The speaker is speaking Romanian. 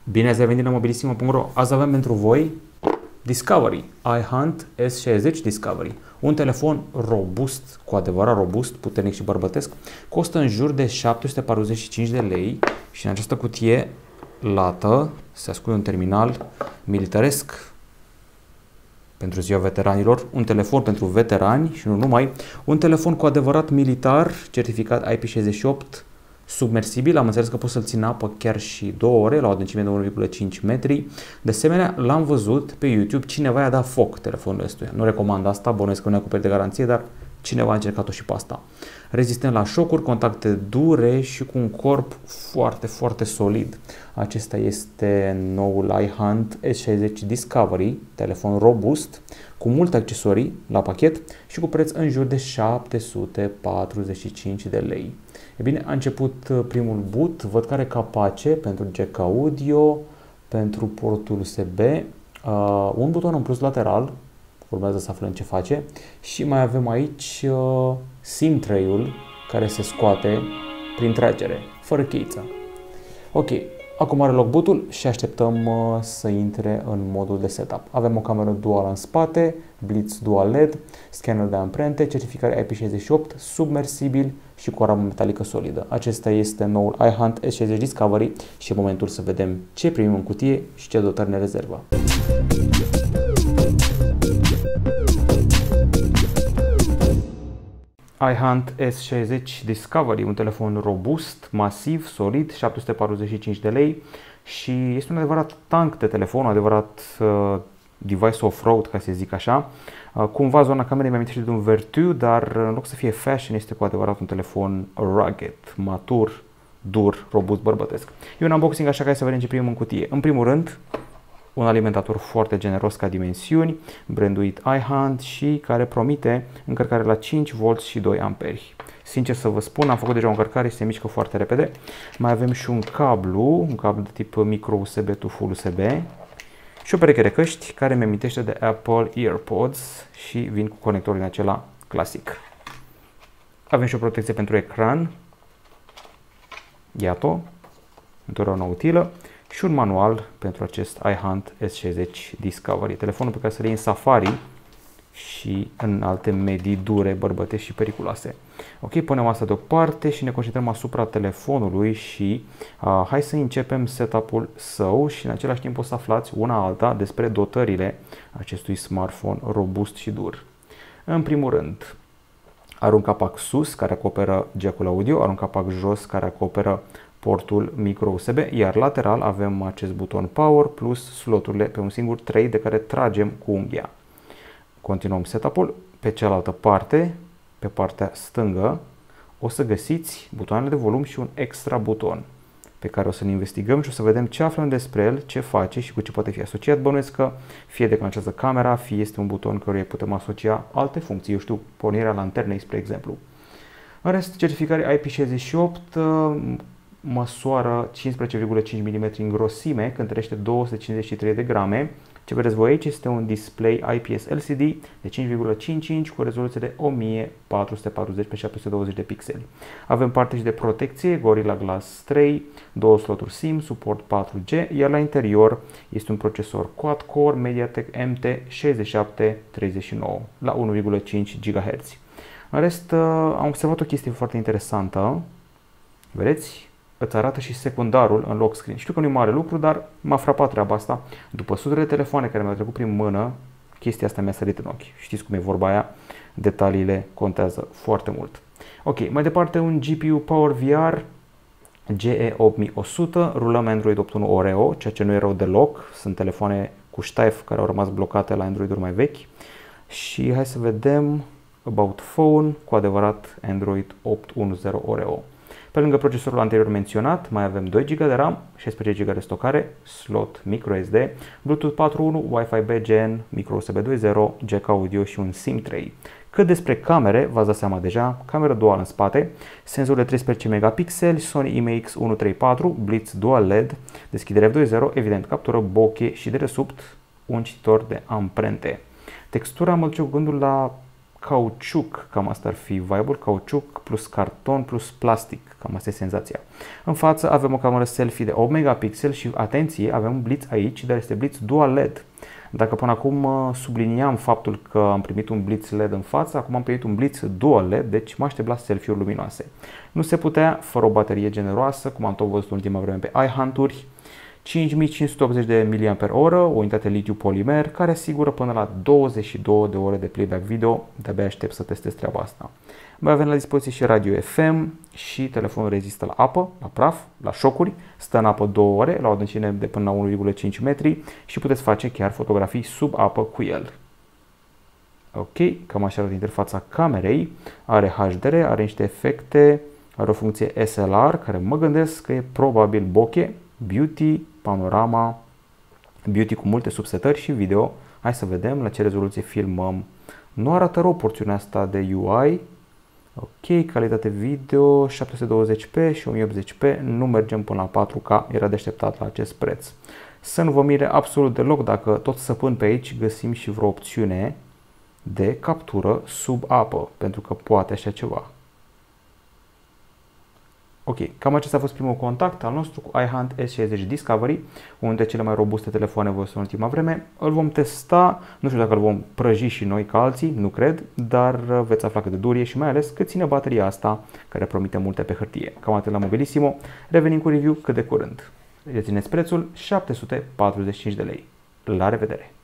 Bine ați revenit la mobilissimo.ro. Azi avem pentru voi Discovery, iHunt S60 Discovery. Un telefon robust, cu adevărat robust, puternic și bărbătesc. Costă în jur de 745 de lei și în această cutie lată se ascunde un terminal militaresc pentru ziua veteranilor, un telefon pentru veterani și nu numai, un telefon cu adevărat militar, certificat IP68, submersibil, am înțeles că pot să-l țin în apă chiar și 2 ore, la o adâncime de 1,5 metri. De asemenea, l-am văzut pe YouTube, cineva i-a dat foc telefonul ăstuia. Nu recomand asta, bănuiesc că nu e acoperit de garanție, dar cineva a încercat-o și pe asta. Rezistent la șocuri, contacte dure și cu un corp foarte, foarte solid. Acesta este noul iHunt S60 Discovery, telefon robust, cu multe accesorii la pachet și cu preț în jur de 745 de lei. E bine, a început primul boot, văd că are capace pentru jack audio, pentru portul USB, un buton în plus lateral, urmează să aflăm ce face, și mai avem aici SIM tray-ul care se scoate prin tragere, fără cheiță. Ok, acum are loc bootul și așteptăm să intre în modul de setup. Avem o cameră duală în spate, blitz dual LED, scanner de amprente, certificare IP68, submersibil și cu o ramă metalică solidă. Acesta este noul iHunt S60 Discovery și e momentul să vedem ce primim în cutie și ce dotări ne rezervă. iHunt S60 Discovery, un telefon robust, masiv, solid, 745 de lei și este un adevărat tank de telefon, un adevărat device off-road, ca să zic așa. Cumva zona camerei mi amintește de un Vertu, dar în loc să fie fashion, este cu adevărat un telefon rugged, matur, dur, robust, bărbătesc. E un unboxing, așa că hai să vedem ce primim în cutie. În primul rând, un alimentator foarte generos ca dimensiuni, branduit iHunt și care promite încărcare la 5V și 2 amperi. Sincer să vă spun, am făcut deja o încărcare și se mișcă foarte repede. Mai avem și un cablu de tip micro USB to full USB și o pereche de căști care mi amintește de Apple AirPods și vin cu conectorul din acela clasic. Avem și o protecție pentru ecran, iată, întotdeauna utilă, și un manual pentru acest iHunt S60 Discovery, telefonul pe care să-l iei în safari și în alte medii dure, bărbătești și periculoase. Ok, punem asta deoparte și ne concentrăm asupra telefonului și hai să începem setup-ul său și în același timp o să aflați una alta despre dotările acestui smartphone robust și dur. În primul rând, are un capac sus care acoperă jack-ul audio, are un capac jos care acoperă portul micro USB, iar lateral avem acest buton Power plus sloturile pe un singur tray de care tragem cu unghia. Continuăm setup-ul. Pe cealaltă parte, pe partea stângă, o să găsiți butoanele de volum și un extra buton pe care o să-l investigăm și o să vedem ce aflăm despre el, ce face și cu ce poate fi asociat. Bănuiesc că fie declanșează camera, fie este un buton căruia putem asocia alte funcții, eu știu, pornirea lanternei, spre exemplu. În rest, certificare IP68 măsoară 15,5 mm în grosime, cântărește 253 de grame. Ce vedeți voi aici este un display IPS LCD de 5,5 inch cu rezoluție de 1440 x 720 de pixeli. Avem parte și de protecție, Gorilla Glass 3, 2 sloturi SIM, suport 4G, iar la interior este un procesor quad-core MediaTek MT6739 la 1,5 GHz. În rest, am observat o chestie foarte interesantă. Vedeți? Îți arată și secundarul în lock screen. Știu că nu e mare lucru, dar m-a frapat treaba asta. După sutele de telefoane care mi-au trecut prin mână, chestia asta mi-a sărit în ochi. Știți cum e vorba aia? Detaliile contează foarte mult. Ok, mai departe un GPU Power VR GE8100, rulăm Android 8.1 Oreo, ceea ce nu e rău deloc. Sunt telefoane cu ștaif care au rămas blocate la Android-uri mai vechi. Și hai să vedem About Phone, cu adevărat Android 8.1.0 Oreo. Pe lângă procesorul anterior menționat, mai avem 2 GB de RAM, 16 GB de stocare, slot microSD, Bluetooth 4.1, Wi-Fi BGN, micro USB 2.0, jack audio și un SIM tray. Cât despre camere, v-ați dat seama deja, cameră duală în spate, senzor de 13 megapixeli, Sony IMX134, blitz dual LED, deschidere f2.0, evident captură bokeh și de desubt un cititor de amprente. Textura mă duce cu gândul la cauciuc, cam asta ar fi vibe-ul, cauciuc plus carton plus plastic, Cam asta e senzația. În față avem o cameră selfie de 8 megapixel și, atenție, avem un blitz aici, dar este blitz dual LED. Dacă până acum subliniam faptul că am primit un blitz LED în față, acum am primit un blitz dual LED, deci mă aștept la selfie-uri luminoase. Nu se putea fără o baterie generoasă, cum am tot văzut în ultima vreme pe iHunt-uri, 5580 de mAh, o unitate litiu polimer care asigură până la 22 de ore de playback video. De-abia aștept să testez treaba asta. Mai avem la dispoziție și radio FM și telefonul rezistă la apă, la praf, la șocuri, stă în apă 2 ore la o adâncime de până la 1,5 metri și puteți face chiar fotografii sub apă cu el. Ok, cam așa arată interfața camerei, are HDR, are niște efecte, are o funcție SLR care mă gândesc că e probabil bokeh, beauty, panorama, beauty cu multe subsetări și video. Hai să vedem la ce rezoluție filmăm. Nu arată rău porțiunea asta de UI. Ok, calitate video 720p și 1080p, nu mergem până la 4K, era de așteptat la acest preț. Să nu vă mire absolut deloc dacă tot săpând pe aici găsim și vreo opțiune de captură sub apă, pentru că poate așa ceva. Ok, cam acesta a fost primul contact al nostru cu iHunt S60 Discovery, unul dintre cele mai robuste telefoane văzute în ultima vreme. Îl vom testa, nu știu dacă îl vom prăji și noi ca alții, nu cred, dar veți afla cât de dur e și mai ales cât ține bateria asta, care promite multe pe hârtie. Cam atât la Mobilissimo, revenim cu review cât de curând. Rețineți prețul 745 de lei. La revedere!